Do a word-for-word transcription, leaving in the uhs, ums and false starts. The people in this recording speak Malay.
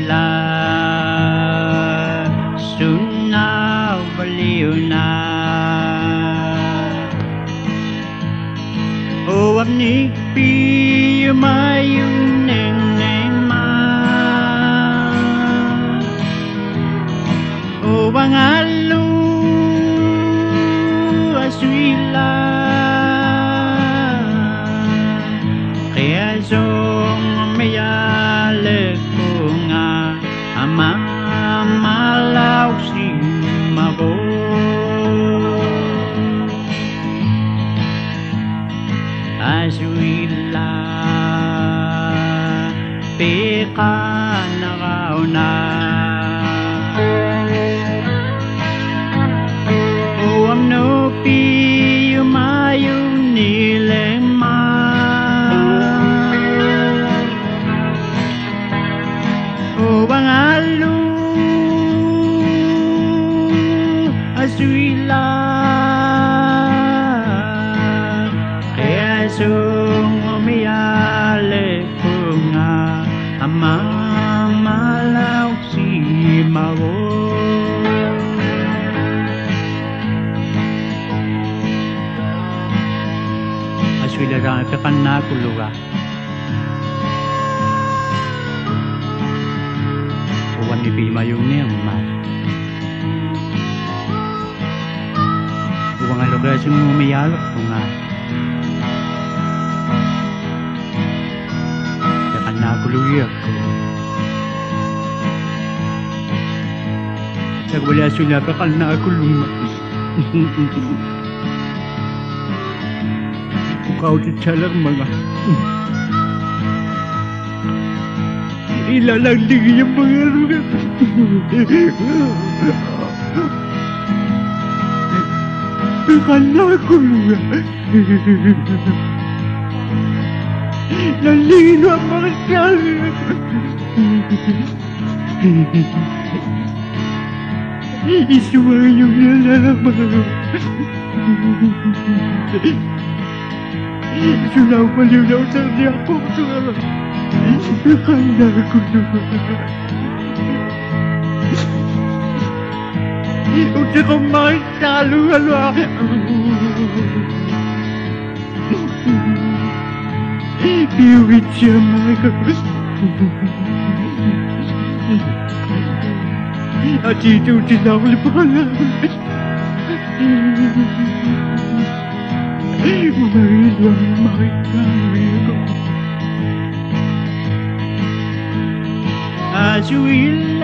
Aswila Suna Baliuna O amnik pi mayun neng neng ma O bangalu Aswila Kaya song mayale ko nga Ama malaw si mabo Aswila Peka nakauna O amno pi yumayo nileng ma O bangalu Aswila Kaya sung umiyale ko nga Ama malaw si mawo Aswila rang kakan na kuluga Uwan ni Bima yung niyang ma Uwang ang lugar siyang umiyalok ko nga Kakan na kuluya ko Nagwala sila kakan na kulunga Kau ditalang mga Ilalanding yung mga lugar Akala ko lugar Nalino ang mga tali Isuwa yung nalalaman Sunaw malinaw sa niya po Akala ko lugar Hindi ko makitalo ala Piwit siya mga At ito tinawal pala Umarilwang makitalo Aswila